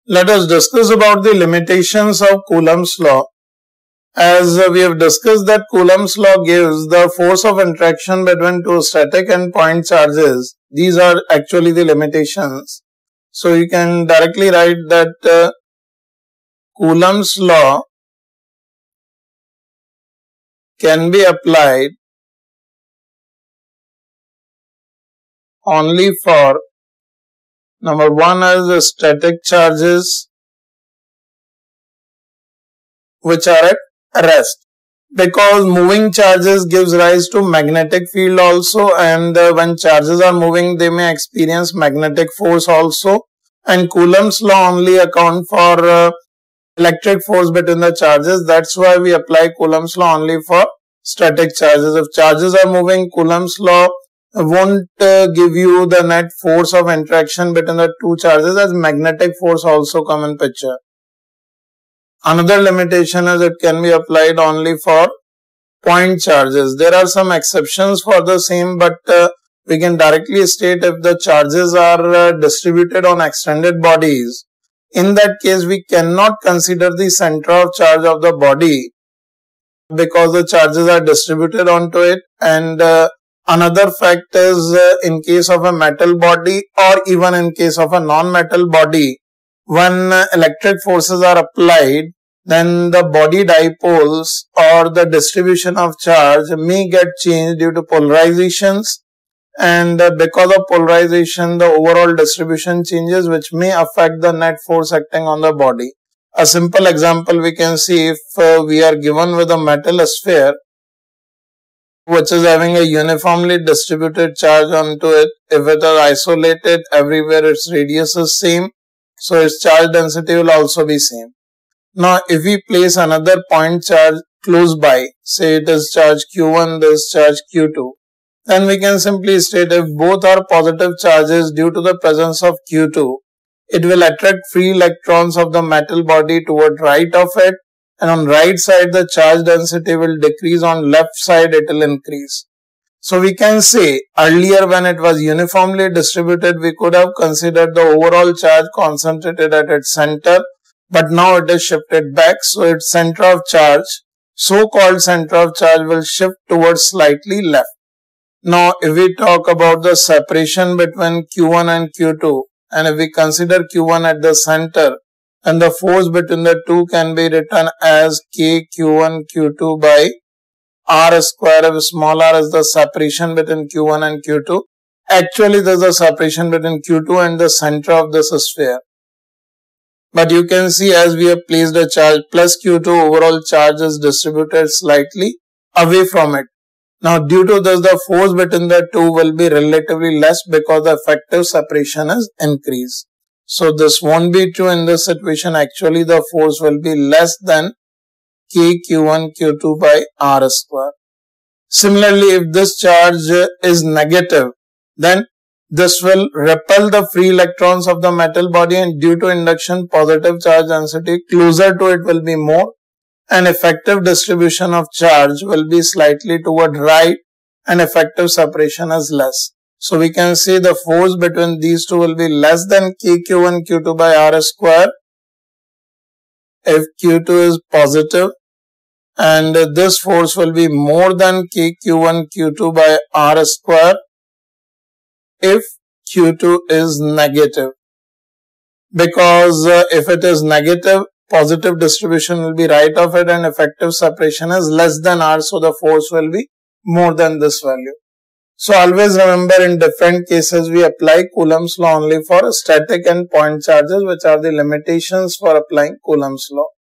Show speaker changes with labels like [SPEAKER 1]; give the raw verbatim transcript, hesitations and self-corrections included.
[SPEAKER 1] Let us discuss about the limitations of Coulomb's law. As we have discussed that Coulomb's law gives the force of interaction between two static and point charges. These are actually the limitations. So you can directly write that uh, Coulomb's law can be applied only for number one is static charges which are at rest, because moving charges gives rise to magnetic field also, and uh, when charges are moving they may experience magnetic force also, and Coulomb's law only account for uh, electric force between the charges. That's why we apply Coulomb's law only for static charges. If charges are moving, Coulomb's law won't uh, give you the net force of interaction between the two charges, as magnetic force also come in picture. Another limitation is it can be applied only for point charges. There are some exceptions for the same, but uh, we can directly state if the charges are uh, distributed on extended bodies. In that case, we cannot consider the center of charge of the body because the charges are distributed onto it. And uh, another fact is uh, in case of a metal body or even in case of a non-metal body, when uh, electric forces are applied, then the body dipoles or the distribution of charge may get changed due to polarizations, and uh, because of polarization the overall distribution changes, which may affect the net force acting on the body. A simple example we can see, if uh, we are given with a metal sphere which is having a uniformly distributed charge onto it. If it is isolated, everywhere its radius is same, so its charge density will also be same. Now if we place another point charge close by, say it is charge Q one, this charge Q two, then we can simply state if both are positive charges, due to the presence of Q two, it will attract free electrons of the metal body toward right of it, and on right side the charge density will decrease, on left side it will increase. So we can say earlier when it was uniformly distributed, we could have considered the overall charge concentrated at its center, but now it is shifted back, so its center of charge, so-called center of charge, will shift towards slightly left. Now if we talk about the separation between Q one and Q two, and if we consider Q one at the center, and the force between the two can be written as K Q one Q two by R square, if small r is the separation between Q one and Q two. Actually there is a separation between Q two and the center of this sphere. But you can see as we have placed a charge plus Q two, overall charge is distributed slightly away from it. Now due to this the force between the two will be relatively less because the effective separation is increased. So this won't be true in this situation. Actually the force will be less than K Q one Q two by R square. Similarly, if this charge is negative, then this will repel the free electrons of the metal body, and due to induction positive charge density closer to it will be more, and effective distribution of charge will be slightly toward right, and effective separation is less. So we can say the force between these two will be less than K Q one Q two by R square if Q two is positive, and this force will be more than K Q one Q two by R square if Q two is negative, because uh, if it is negative, positive distribution will be right of it and effective separation is less than R, so the force will be more than this value. So always remember, in different cases we apply Coulomb's law only for static and point charges, which are the limitations for applying Coulomb's law.